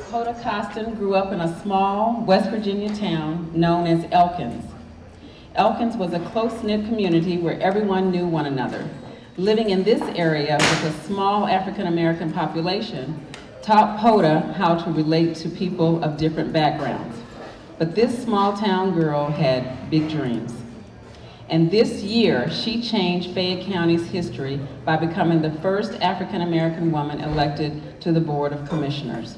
Hoda Costin grew up in a small West Virginia town known as Elkins. Elkins was a close-knit community where everyone knew one another. Living in this area with a small African-American population taught Hoda how to relate to people of different backgrounds. But this small-town girl had big dreams. And this year, she changed Fayette County's history by becoming the first African-American woman elected to the Board of Commissioners.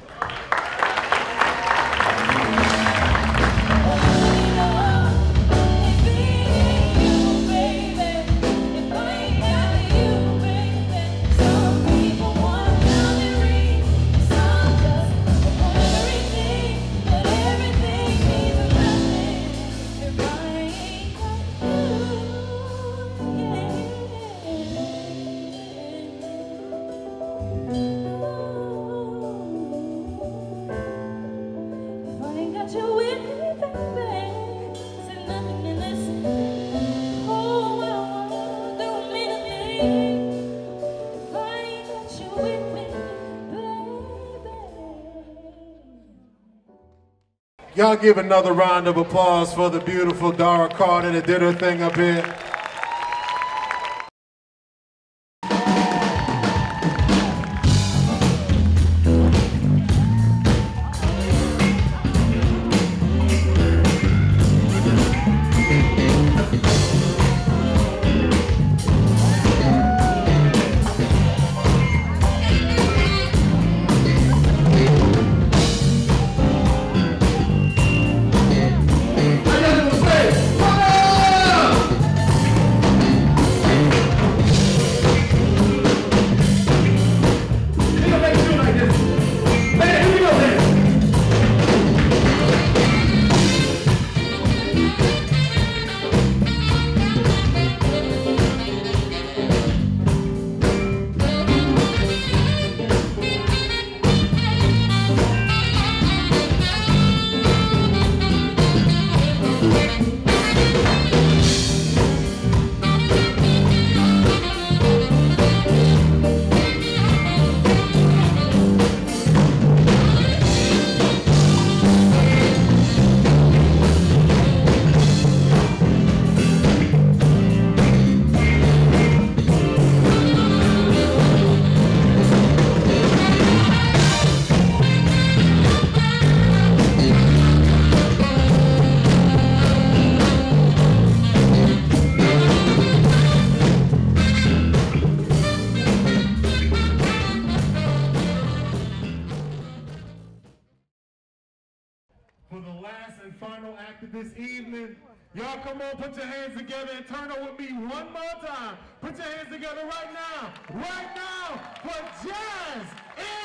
Y'all give another round of applause for the beautiful Dara Carter that did her thing up here. For the last and final act of this evening, y'all come on, put your hands together and turn up with me one more time. Put your hands together right now for Jazz.